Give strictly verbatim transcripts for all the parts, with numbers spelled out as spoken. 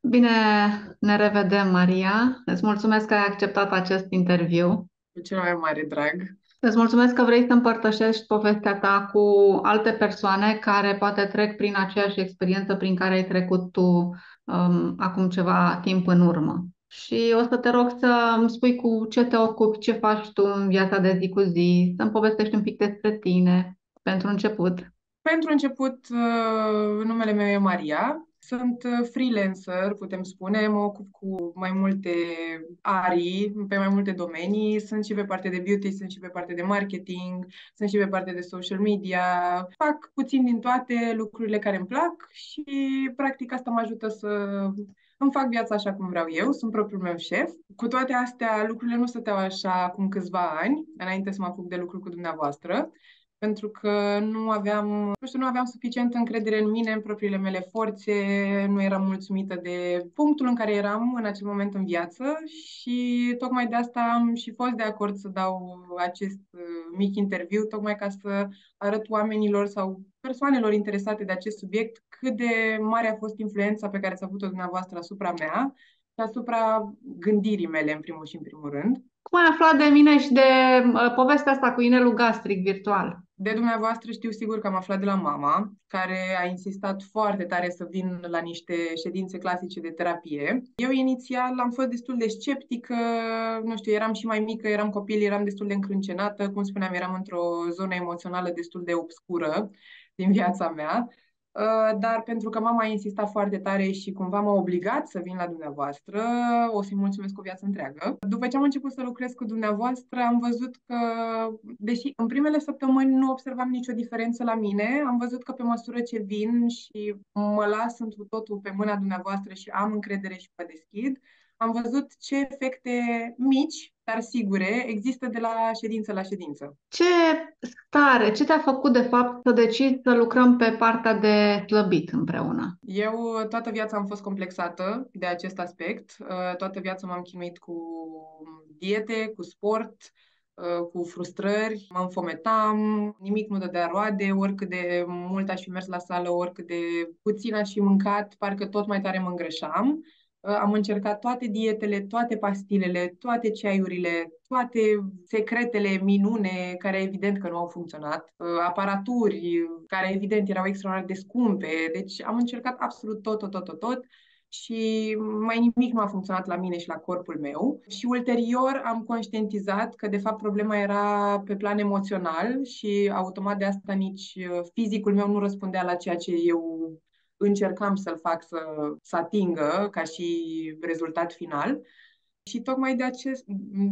Bine, ne revedem, Maria. Îți mulțumesc că ai acceptat acest interviu. Cu cel mai mare drag. Îți mulțumesc că vrei să împărtășești povestea ta cu alte persoane care poate trec prin aceeași experiență prin care ai trecut tu um, acum ceva timp în urmă. Și o să te rog să îmi spui cu ce te ocupi, ce faci tu în viața de zi cu zi, să-mi povestești un pic despre tine, pentru început. Pentru început, uh, numele meu e Maria. Sunt uh, freelancer, putem spune. Mă ocup cu mai multe arii, pe mai multe domenii. Sunt și pe partea de beauty, sunt și pe partea de marketing, sunt și pe partea de social media. Fac puțin din toate lucrurile care îmi plac și, practic, asta mă ajută să îmi fac viața așa cum vreau eu. Sunt propriul meu șef. Cu toate astea, lucrurile nu stăteau așa acum câțiva ani, înainte să mă apuc de lucru cu dumneavoastră, pentru că nu aveam, nu știu, nu aveam suficientă încredere în mine, în propriile mele forțe, nu eram mulțumită de punctul în care eram în acel moment în viață și tocmai de asta am și fost de acord să dau acest uh, mic interviu, tocmai ca să arăt oamenilor sau persoanelor interesate de acest subiect cât de mare a fost influența pe care ați avut-o dumneavoastră asupra mea și asupra gândirii mele, în primul și în primul rând. Cum ai aflat de mine și de uh, povestea asta cu inelul gastric virtual? De dumneavoastră știu sigur că am aflat de la mama, care a insistat foarte tare să vin la niște ședințe clasice de terapie. Eu inițial am fost destul de sceptică, nu știu, eram și mai mică, eram copil, eram destul de încrâncenată, cum spuneam, eram într-o zonă emoțională destul de obscură din viața mea. Uh, dar pentru că mama a insistat foarte tare și cumva m-a obligat să vin la dumneavoastră, o să-i mulțumesc o viață întreagă. După ce am început să lucrez cu dumneavoastră, am văzut că, deși în primele săptămâni nu observam nicio diferență la mine, am văzut că pe măsură ce vin și mă las întru totul pe mâna dumneavoastră și am încredere și mă deschid, am văzut ce efecte mici, dar sigure, există de la ședință la ședință. Ce stare, ce te-a făcut de fapt să decizi să lucrăm pe partea de slăbit împreună? Eu toată viața am fost complexată de acest aspect. Uh, Toată viața m-am chinuit cu diete, cu sport, uh, cu frustrări, mă înfometam, nimic nu dădea roade, oricât de mult aș fi mers la sală, oricât de puțin aș fi mâncat, parcă tot mai tare mă îngrășam. Uh, Am încercat toate dietele, toate pastilele, toate ceaiurile, toate secretele minune, care evident că nu au funcționat, uh, aparaturi care evident erau extraordinar de scumpe, deci am încercat absolut tot, tot, tot, tot, tot și mai nimic nu a funcționat la mine și la corpul meu. Și ulterior am conștientizat că de fapt problema era pe plan emoțional și automat de asta nici uh, fizicul meu nu răspundea la ceea ce eu încercam să-l fac să, să atingă ca și rezultat final. Și tocmai de acest,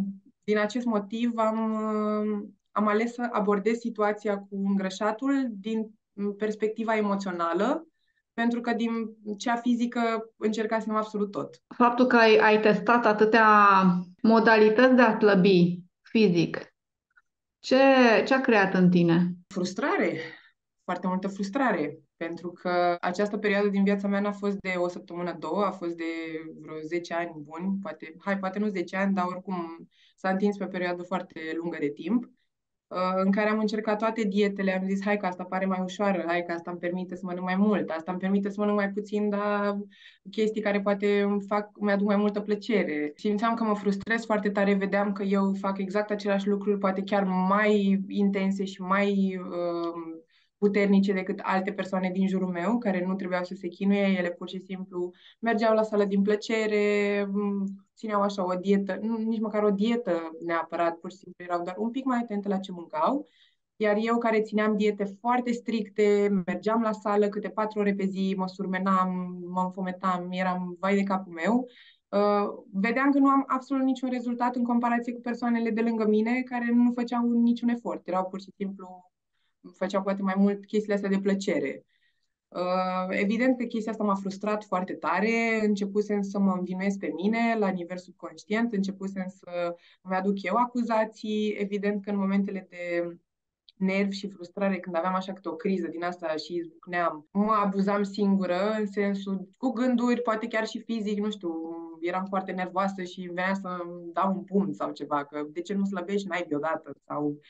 din acest motiv am, uh, am ales să abordez situația cu îngrășatul din perspectiva emoțională, pentru că din cea fizică încercasem absolut tot. Faptul că ai, ai testat atâtea modalități de a slăbi fizic, ce, ce a creat în tine? Frustrare, foarte multă frustrare, pentru că această perioadă din viața mea n-a fost de o săptămână, două, a fost de vreo zece ani buni, poate, hai, poate nu zece ani, dar oricum s-a întins pe o perioadă foarte lungă de timp, uh, în care am încercat toate dietele, am zis, hai că asta pare mai ușoară, hai că asta îmi permite să mănânc mai mult, asta îmi permite să mănânc mai puțin, dar chestii care poate îmi fac, mi-aduc mai multă plăcere. Simțeam că mă frustrez foarte tare, vedeam că eu fac exact același lucruri, poate chiar mai intense și mai uh, puternice decât alte persoane din jurul meu, care nu trebuiau să se chinuie, ele pur și simplu mergeau la sală din plăcere, m, țineau așa o dietă, nu, nici măcar o dietă neapărat, pur și simplu erau doar un pic mai atente la ce mâncau. Iar eu, care țineam diete foarte stricte, mergeam la sală câte patru ore pe zi, mă surmenam, mă înfometam, eram vai de capul meu, uh, vedeam că nu am absolut niciun rezultat în comparație cu persoanele de lângă mine care nu făceau niciun efort. Erau pur și simplu, făceau poate mai mult chestiile astea de plăcere. Uh, evident că chestia asta m-a frustrat foarte tare, începusem să mă învinuiesc pe mine la nivel subconștient, începusem să îmi aduc eu acuzații, evident că în momentele de nervi și frustrare, când aveam așa câte o criză din asta și izbucneam, mă abuzam singură, în sensul, cu gânduri, poate chiar și fizic, nu știu, eram foarte nervoasă și venea să-mi dau un pumn sau ceva, că de ce nu slăbești, n-ai deodată, sau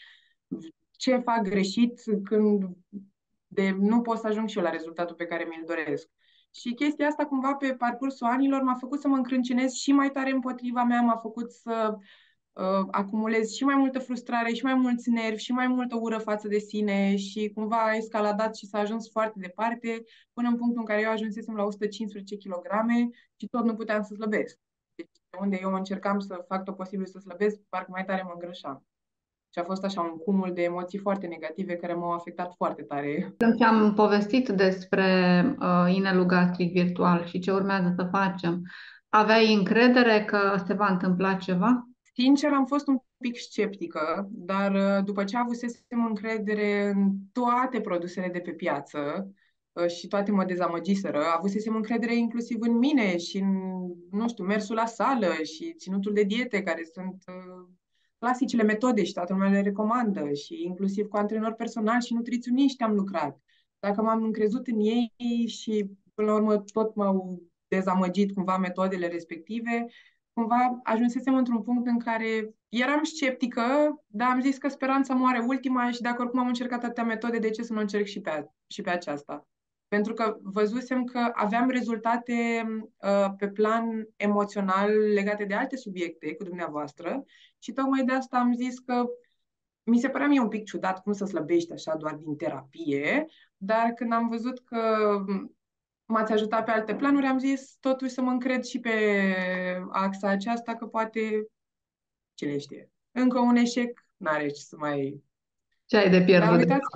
ce fac greșit când de, nu pot să ajung și eu la rezultatul pe care mi-l doresc. Și chestia asta, cumva, pe parcursul anilor, m-a făcut să mă încrâncenez și mai tare împotriva mea, m-a făcut să uh, acumulez și mai multă frustrare, și mai mulți nervi, și mai multă ură față de sine și cumva a escaladat și s-a ajuns foarte departe, până în punctul în care eu ajunsesem la o sută cincisprezece kilograme și tot nu puteam să slăbesc. Deci, unde eu încercam să fac tot posibil să slăbesc, parcă mai tare mă îngrășam. Și a fost așa un cumul de emoții foarte negative care m-au afectat foarte tare. Când ți-am povestit despre uh, inelul gastric virtual și ce urmează să facem, aveai încredere că se va întâmpla ceva? Sincer, am fost un pic sceptică, dar uh, după ce avusesem încredere în toate produsele de pe piață uh, și toate mă dezamăgiseră, avusesem încredere inclusiv în mine și în, nu știu, mersul la sală și ținutul de diete, care sunt uh, clasicele metode și toată lumea le recomandă și inclusiv cu antrenori personali și nutriționiști am lucrat. Dacă m-am încrezut în ei și până la urmă tot m-au dezamăgit cumva metodele respective, cumva ajunsesem într-un punct în care eram sceptică, dar am zis că speranța moare ultima și dacă oricum am încercat atâtea metode, de ce să nu încerc și pe, a, și pe aceasta? Pentru că văzusem că aveam rezultate uh, pe plan emoțional legate de alte subiecte cu dumneavoastră și tocmai de asta am zis că mi se părea mie un pic ciudat cum să slăbești așa doar din terapie, dar când am văzut că m-ați ajutat pe alte planuri, am zis totuși să mă încred și pe axa aceasta, că poate, cine știe, încă un eșec n-are ce să mai... Ce ai de Dar pierdut? uitați,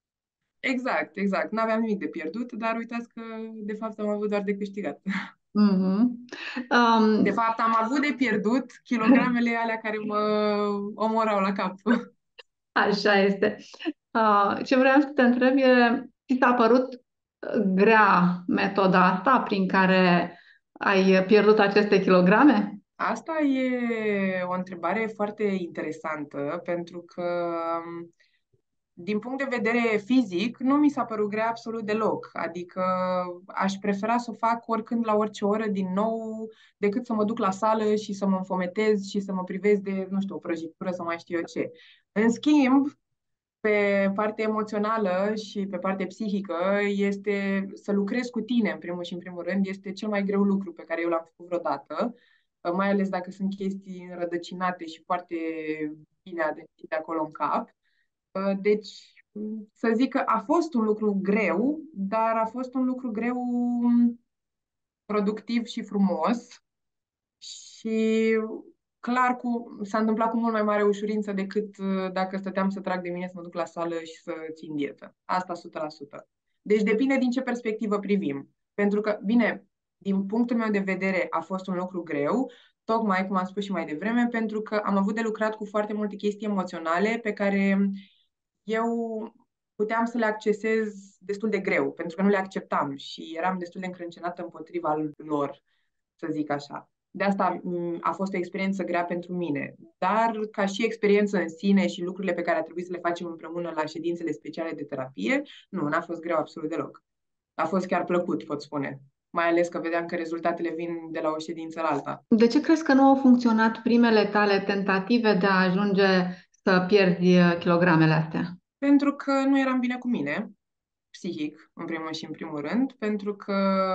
exact, exact, n-aveam nimic de pierdut, dar uitați că de fapt am avut doar de câștigat. Mhm. De Um, fapt am avut de pierdut kilogramele alea care mă omorau la cap. Așa este. Uh, ce vreau să te întreb e, ți s-a părut uh, grea metoda asta prin care ai pierdut aceste kilograme? Asta e o întrebare foarte interesantă, pentru că din punct de vedere fizic, nu mi s-a părut grea absolut deloc. Adică aș prefera să o fac oricând, la orice oră, din nou, decât să mă duc la sală și să mă înfometez și să mă privez de, nu știu, o prăjitură sau mai știu eu ce. În schimb, pe partea emoțională și pe partea psihică, este să lucrezi cu tine, în primul și în primul rând, este cel mai greu lucru pe care eu l-am făcut vreodată, mai ales dacă sunt chestii înrădăcinate și foarte bine adâncite acolo în cap. Deci, să zic că a fost un lucru greu, dar a fost un lucru greu productiv și frumos și clar cu, s-a întâmplat cu mult mai mare ușurință decât uh, dacă stăteam să trag de mine să mă duc la sală și să țin dietă. Asta o sută la sută. Deci depinde din ce perspectivă privim. Pentru că, bine, din punctul meu de vedere a fost un lucru greu, tocmai cum am spus și mai devreme, pentru că am avut de lucrat cu foarte multe chestii emoționale pe care eu puteam să le accesez destul de greu, pentru că nu le acceptam și eram destul de încrâncenată împotriva lor, să zic așa. De asta a fost o experiență grea pentru mine. Dar ca și experiență în sine și lucrurile pe care a trebuit să le facem împreună la ședințele speciale de terapie, nu, n-a fost greu absolut deloc. A fost chiar plăcut, pot spune. Mai ales că vedeam că rezultatele vin de la o ședință la alta. De ce crezi că nu au funcționat primele tale tentative de a ajunge să pierzi uh, kilogramele astea? Pentru că nu eram bine cu mine, psihic, în primul și în primul rând, pentru că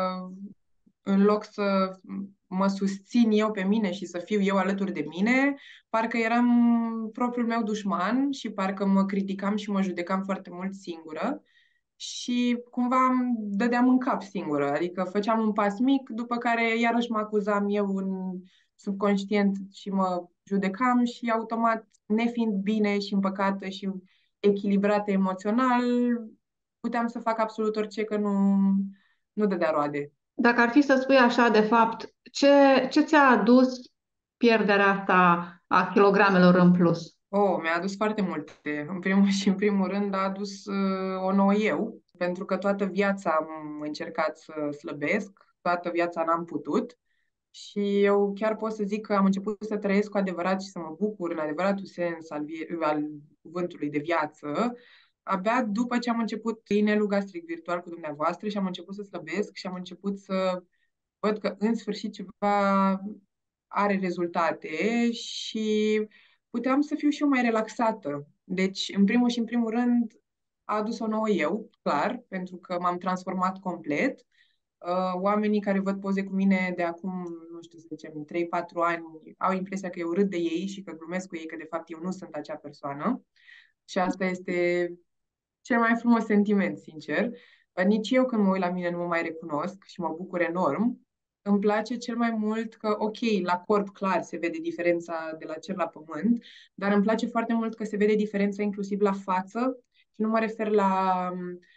în loc să mă susțin eu pe mine și să fiu eu alături de mine, parcă eram propriul meu dușman și parcă mă criticam și mă judecam foarte mult singură și cumva îmi dădeam în cap singură, adică făceam un pas mic, după care iarăși mă acuzam eu în subconștient și mă judecam și automat, nefiind bine și împăcată și echilibrată emoțional, puteam să fac absolut orice, că nu, nu dădea roade. Dacă ar fi să spui așa, de fapt, ce, ce ți-a adus pierderea asta a kilogramelor în plus? Oh, mi-a adus foarte multe. În primul și în primul rând a adus uh, o nouă eu, pentru că toată viața am încercat să slăbesc, toată viața n-am putut și eu chiar pot să zic că am început să trăiesc cu adevărat și să mă bucur în adevăratul sens al, vie- al cuvântului de viață, abia după ce am început inelul gastric virtual cu dumneavoastră și am început să slăbesc și am început să văd că în sfârșit ceva are rezultate și puteam să fiu și eu mai relaxată. Deci, în primul și în primul rând, a adus o nouă eu, clar, pentru că m-am transformat complet. Uh, oamenii care văd poze cu mine de acum, nu știu să zicem, trei patru ani, au impresia că eu râd de ei și că glumesc cu ei, că de fapt eu nu sunt acea persoană. Și asta este cel mai frumos sentiment, sincer. Uh, Nici eu când mă uit la mine nu mă mai recunosc și mă bucur enorm. Îmi place cel mai mult că, ok, la corp clar se vede diferența de la cer la pământ, dar îmi place foarte mult că se vede diferența inclusiv la față și nu mă refer la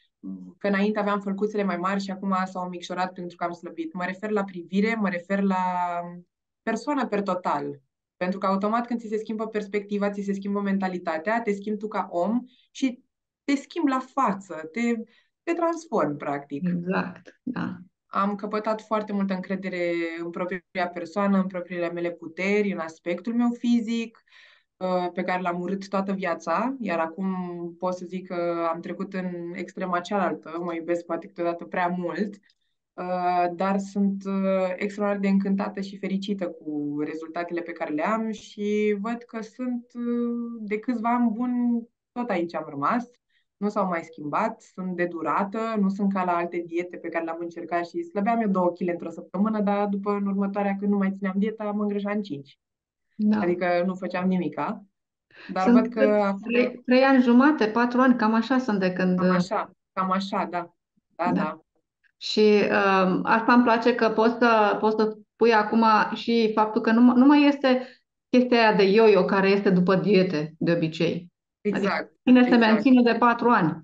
că înainte aveam fălcuțele mai mari și acum s-au micșorat pentru că am slăbit. Mă refer la privire, mă refer la persoană per total. Pentru că automat când ți se schimbă perspectiva, ți se schimbă mentalitatea, te schimbi tu ca om și te schimbi la față, te, te transformi, practic. Exact, da. Am căpătat foarte multă încredere în propria persoană, în propriile mele puteri, în aspectul meu fizic, uh, pe care l-am urât toată viața, iar acum pot să zic că am trecut în extrema cealaltă, mă iubesc poate câteodată prea mult, uh, dar sunt uh, extraordinar de încântată și fericită cu rezultatele pe care le am și văd că sunt uh, de câțiva ani buni, tot aici am rămas, nu s-au mai schimbat, sunt de durată, nu sunt ca la alte diete pe care le-am încercat și slăbeam eu două kilograme într-o săptămână, dar după în următoarea când nu mai țineam dieta, mă îngrășam în cinci. Da. Adică nu făceam nimica, dar văd Sunt că acum trei, trei ani jumate, patru ani, cam așa sunt de când. cam așa, cam așa, da. Da, Da. da. Și um, asta îmi place că poți să, poți să spui acum și faptul că nu, nu mai este chestia aia de yo-yo care este după diete, de obicei. Adică Exact, cine se exact. menține de patru ani.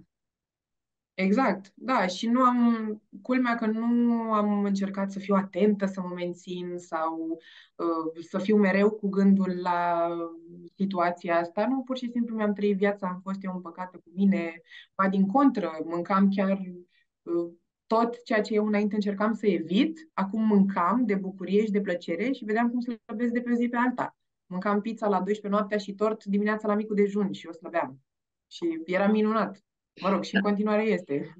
Exact, da, și nu am, culmea că nu am încercat să fiu atentă, să mă mențin sau uh, să fiu mereu cu gândul la situația asta. Nu, pur și simplu mi-am trăit viața, am fost eu împăcată cu mine, ba din contră, mâncam chiar uh, tot ceea ce eu înainte încercam să evit, acum mâncam de bucurie și de plăcere și vedeam cum slăbesc de pe o zi pe alta. Mâncam pizza la douăsprezece noaptea și tort dimineața la micul dejun și eu slăbeam. Și era minunat. Mă rog, și în continuare este.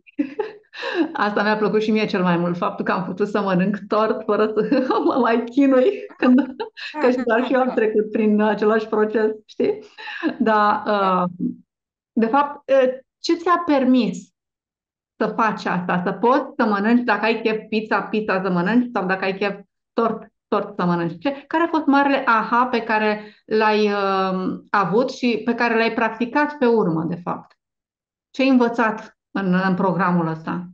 Asta mi-a plăcut și mie cel mai mult, faptul că am putut să mănânc tort fără să mă mai chinui, când, că Da, și da, doar da, și eu am da, trecut prin același proces, știi? Dar, da. uh, de fapt, uh, ce ți-a permis să faci asta, să poți să mănânci, dacă ai chef pizza, pizza să mănânci, sau dacă ai chef tort, tort să mănânci. Ce, care a fost marele aha pe care l-ai uh, avut și pe care l-ai practicat pe urmă, de fapt? Ce ai învățat în, în programul ăsta?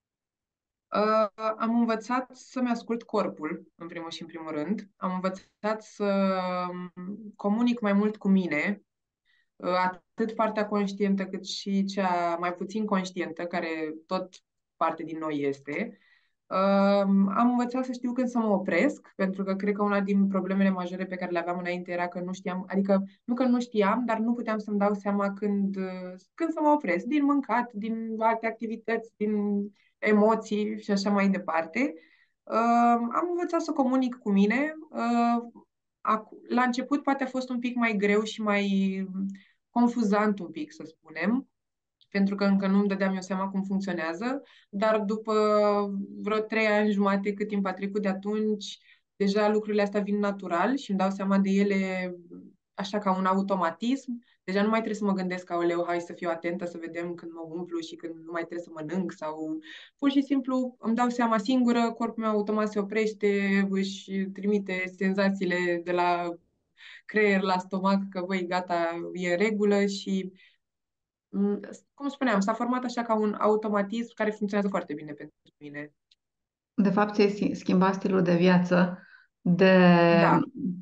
Uh, am învățat să-mi ascult corpul, în primul și în primul rând. Am învățat să um, comunic mai mult cu mine, uh, atât partea conștientă cât și cea mai puțin conștientă, care tot parte din noi este. Um, am învățat să știu când să mă opresc, pentru că cred că una din problemele majore pe care le aveam înainte era că nu știam, adică nu că nu știam, dar nu puteam să-mi dau seama când, uh, când să mă opresc, din mâncat, din alte activități, din emoții și așa mai departe. Uh, am învățat să comunic cu mine. Uh, acu- la început poate a fost un pic mai greu și mai confuzant un pic, să spunem, pentru că încă nu îmi dădeam eu seama cum funcționează, dar după vreo trei ani jumate, cât timp a trecut de atunci, deja lucrurile astea vin natural și îmi dau seama de ele așa ca un automatism. Deja nu mai trebuie să mă gândesc, aoleu, hai să fiu atentă, să vedem când mă umplu și când nu mai trebuie să mănânc sau pur și simplu îmi dau seama singură, corpul meu automat se oprește, își trimite senzațiile de la creier la stomac că, băi, gata, e în regulă și Mm, cum spuneam, s-a format așa ca un automatism care funcționează foarte bine pentru mine. De fapt, ți-ai schi- schimbat stilul de viață, de, Da,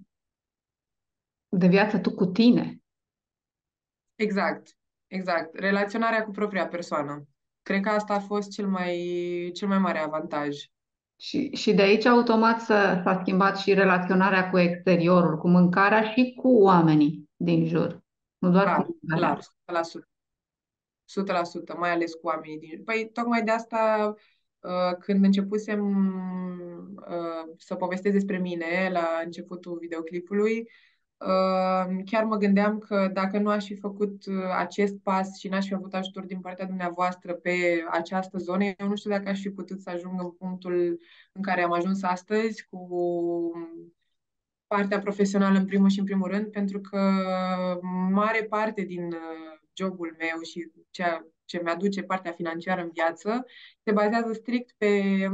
de viață tu cu tine. exact, exact. Relaționarea cu propria persoană. Cred că asta a fost cel mai, cel mai mare avantaj. Și, și de aici automat să, s-a schimbat și relaționarea cu exteriorul, cu mâncarea și cu oamenii din jur. Nu doar cu Da, clar, mâncarea. o sută la sută. o sută la sută, mai ales cu oamenii din... Păi, tocmai de asta, uh, când începusem uh, să povestesc despre mine la începutul videoclipului, uh, chiar mă gândeam că dacă nu aș fi făcut uh, acest pas și n-aș fi avut ajutor din partea dumneavoastră pe această zonă, eu nu știu dacă aș fi putut să ajung în punctul în care am ajuns astăzi cu partea profesională în primul și în primul rând, pentru că mare parte din uh, jobul meu și ceea ce mi-aduce partea financiară în viață se bazează strict pe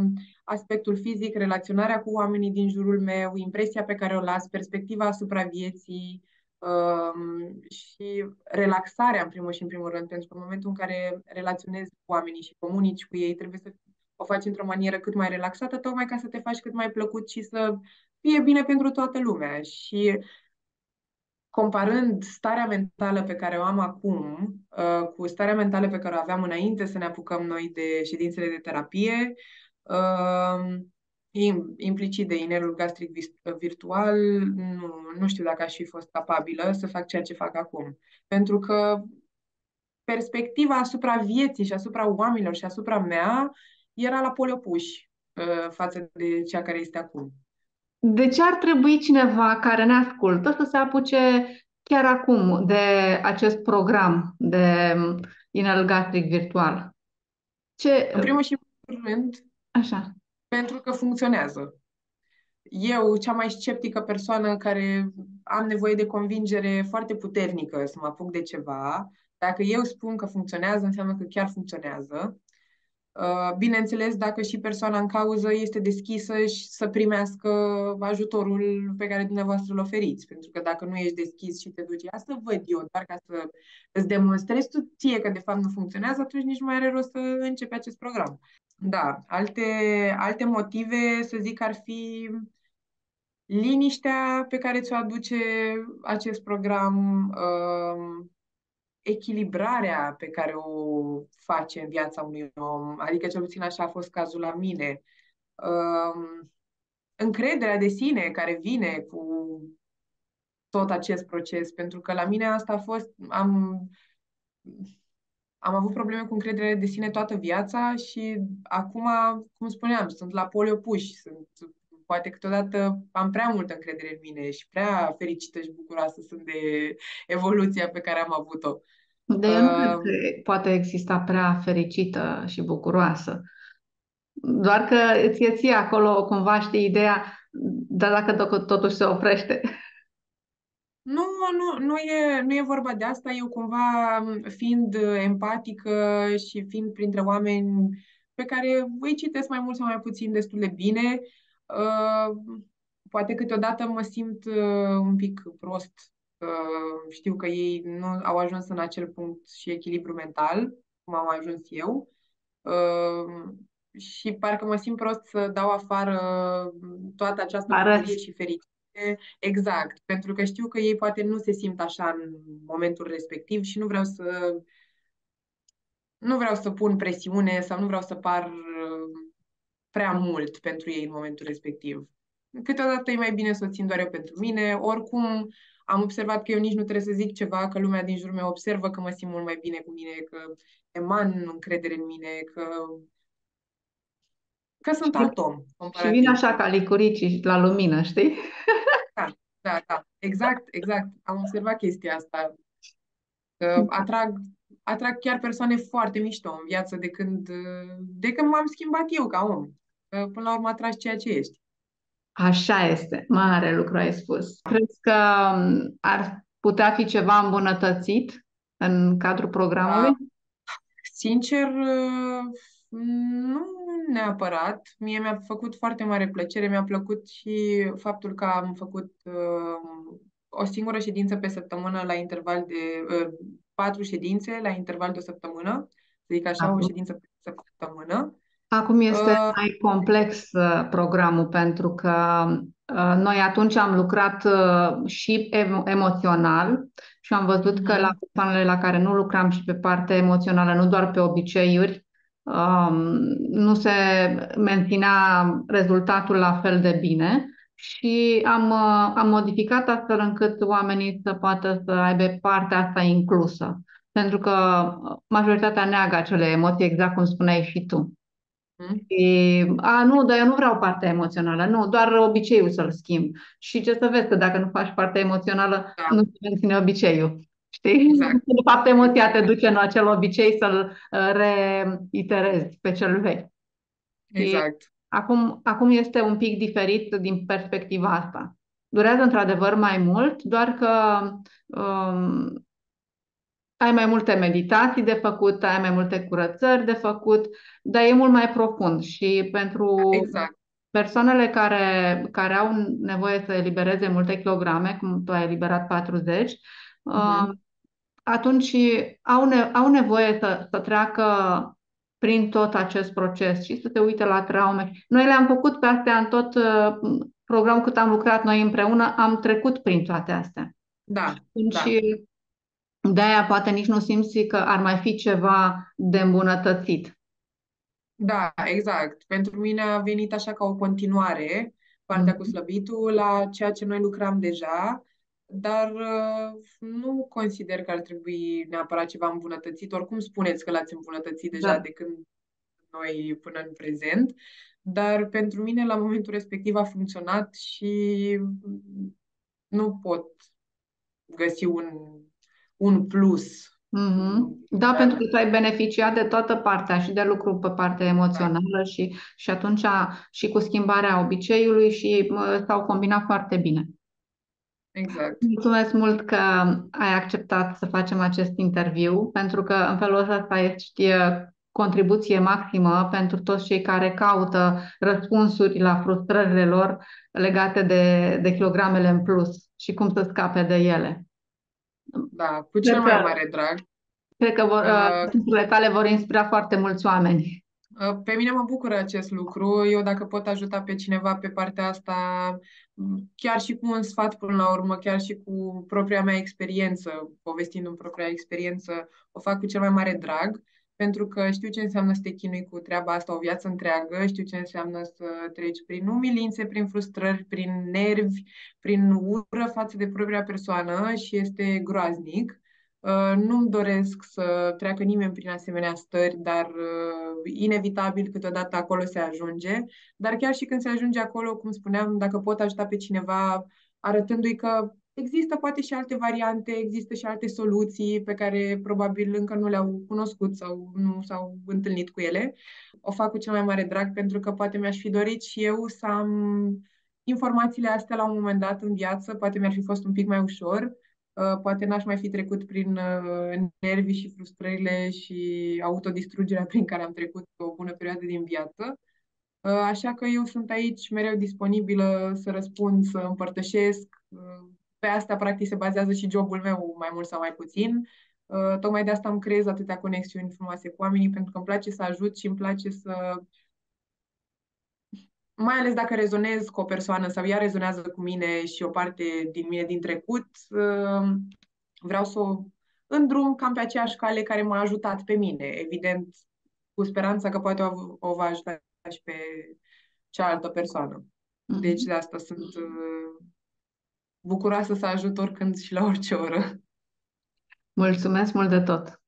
aspectul fizic, relaționarea cu oamenii din jurul meu, impresia pe care o las, perspectiva asupra vieții um, și relaxarea, în primul și în primul rând, pentru că în momentul în care relaționezi cu oamenii și comunici cu ei, trebuie să o faci într-o manieră cât mai relaxată, tocmai ca să te faci cât mai plăcut și să fie bine pentru toată lumea. Și comparând starea mentală pe care o am acum uh, cu starea mentală pe care o aveam înainte să ne apucăm noi de ședințele de terapie, uh, im- implicit de inelul gastric vis- virtual, nu, nu știu dacă aș fi fost capabilă să fac ceea ce fac acum. Pentru că perspectiva asupra vieții și asupra oamenilor și asupra mea era la poli opuși uh, față de cea care este acum. De ce ar trebui cineva care ne ascultă să se apuce chiar acum de acest program de inel gastric virtual? Ce, În primul și în primul rând, așa. pentru că funcționează. Eu, cea mai sceptică persoană care am nevoie de convingere foarte puternică să mă apuc de ceva, dacă eu spun că funcționează, înseamnă că chiar funcționează. Uh, Bineînțeles, dacă și persoana în cauză este deschisă și să primească ajutorul pe care dumneavoastră îl oferiți. Pentru că dacă nu ești deschis și te duci, asta văd eu, doar ca să îți demonstrezi tu ție că de fapt nu funcționează, atunci nici nu mai are rost să începi acest program. Da, alte, alte motive, să zic, ar fi liniștea pe care ți-o aduce acest program, uh, echilibrarea pe care o face în viața unui om, adică cel puțin așa a fost cazul la mine, uh, încrederea de sine care vine cu tot acest proces, pentru că la mine asta a fost, am, am avut probleme cu încrederea de sine toată viața și acum, cum spuneam, sunt la poli opuși, sunt poate câteodată am prea multă încredere în mine și prea fericită și bucuroasă sunt de evoluția pe care am avut-o. De eu nu cred Uh, că poate exista prea fericită și bucuroasă. Doar că îți e ție acolo cumva, știi, ideea, dar dacă to- totuși se oprește. Nu, nu, nu e, nu e vorba de asta. Eu cumva, fiind empatică și fiind printre oameni pe care îi citesc mai mult sau mai puțin destul de bine, uh, poate câteodată mă simt uh, un pic prost. Uh, știu că ei nu au ajuns în acel punct și echilibru mental, cum am ajuns eu. Uh, și parcă mă simt prost să dau afară toată această bucurie Arăți. și fericire. Exact, pentru că știu că ei poate nu se simt așa în momentul respectiv și nu vreau să nu vreau să pun presiune sau nu vreau să par uh, prea mult pentru ei în momentul respectiv. Câteodată e mai bine să o țin doar eu pentru mine. Oricum, am observat că eu nici nu trebuie să zic ceva, că lumea din jurul meu observă că mă simt mult mai bine cu mine, că eman încredere în mine, că, că sunt Și, alt om și vin comparativ. așa ca licurici la lumină, știi? Da, da, da. Exact, exact. Am observat chestia asta. Că atrag, atrag chiar persoane foarte mișto în viață de când, de când m-am schimbat eu ca om. Că, până la urmă atragi ceea ce ești. Așa este, mare lucru ai spus. Crezi că um, ar putea fi ceva îmbunătățit în cadrul Uh, programului? Sincer, uh, nu neapărat. Mie mi-a făcut foarte mare plăcere. Mi-a plăcut și faptul că am făcut uh, o singură ședință pe săptămână la interval de uh, patru ședințe la interval de o săptămână. Să zic așa, o Acum, ședință pe săptămână. acum este Uh, mai complex uh, programul pentru că uh, noi atunci am lucrat uh, și emo- emoțional și am văzut că la mhm. persoanele la care nu lucram și pe partea emoțională, nu doar pe obiceiuri, um, nu se menținea rezultatul la fel de bine și am, uh, am modificat astfel încât oamenii să poată să aibă partea asta inclusă. Pentru că majoritatea neagă acele emoții, exact cum spuneai și tu. Mhm. Și, a, nu, dar eu nu vreau partea emoțională, nu, doar obiceiul să-l schimb. Și ce să vezi, că dacă nu faci partea emoțională, Da, nu se menține obiceiul. Știi? exact, De fapt, emoția te exact, duce în acel obicei să-l uh, reiterezi pe cel vechi. Și exact. acum, acum este un pic diferit din perspectiva asta. Durează într-adevăr mai mult, doar că um, ai mai multe meditații de făcut, ai mai multe curățări de făcut, dar e mult mai profund și pentru Exact. persoanele care, care au nevoie să elibereze multe kilograme, cum tu ai eliberat patruzeci, uh, Mhm. atunci au, ne, au nevoie să, să treacă prin tot acest proces și să se uite la traume. Noi le-am făcut pe astea în tot uh, programul cât am lucrat noi împreună, am trecut prin toate astea. Da, Și da. de-aia poate nici nu simți că ar mai fi ceva de îmbunătățit. Da, exact. Pentru mine a venit așa ca o continuare, partea cu Mhm. slăbitul, la ceea ce noi lucram deja, dar uh, nu consider că ar trebui neapărat ceva îmbunătățit. Oricum spuneți că l-ați îmbunătățit deja Da. de când noi până în prezent, dar pentru mine la momentul respectiv a funcționat și nu pot găsi un, un plus. Mhm. Mm, Da, pentru dar, că tu ai beneficiat de toată partea și de lucru pe partea da, emoțională și, și atunci și cu schimbarea obiceiului și mă, s-au combinat foarte bine. exact. Mulțumesc mult că ai acceptat să facem acest interviu, pentru că în felul ăsta ești uh, contribuție maximă pentru toți cei care caută răspunsuri la frustrările lor legate de, de kilogramele în plus și cum să scape de ele. Da, cu cel Cred mai că, mare drag. cred că vor, uh, Uh, răspunsurile tale vor inspira foarte mulți oameni. Uh, Pe mine mă bucură acest lucru. Eu dacă pot ajuta pe cineva pe partea asta, m, chiar și cu un sfat până la urmă, chiar și cu propria mea experiență, povestind în propria experiență, o fac cu cel mai mare drag, pentru că știu ce înseamnă să te chinui cu treaba asta o viață întreagă, știu ce înseamnă să treci prin umilințe, prin frustrări, prin nervi, prin ură față de propria persoană și este groaznic. Uh, Nu-mi doresc să treacă nimeni prin asemenea stări, dar uh, inevitabil câteodată acolo se ajunge. Dar chiar și când se ajunge acolo, cum spuneam, dacă pot ajuta pe cineva arătându-i că există poate și alte variante, există și alte soluții pe care probabil încă nu le-au cunoscut sau nu s-au întâlnit cu ele, o fac cu cel mai mare drag pentru că poate mi-aș fi dorit și eu să am informațiile astea la un moment dat în viață, poate mi-ar fi fost un pic mai ușor. Uh, poate n-aș mai fi trecut prin uh, nervii și frustrările și autodistrugerea prin care am trecut o bună perioadă din viață. Uh, Așa că eu sunt aici mereu disponibilă să răspund, să împărtășesc. Uh, Pe asta, practic, se bazează și jobul meu, mai mult sau mai puțin. Uh, Tocmai de asta îmi creez atâtea conexiuni frumoase cu oamenii, pentru că îmi place să ajut și îmi place să, mai ales dacă rezonez cu o persoană sau ea rezonează cu mine și o parte din mine din trecut, uh, vreau să o îndrum cam pe aceeași cale care m-a ajutat pe mine, evident, cu speranța că poate o, o va ajuta și pe cealaltă persoană. Deci Mhm. de asta sunt uh, bucuroasă să ajut oricând și la orice oră. Mulțumesc mult de tot!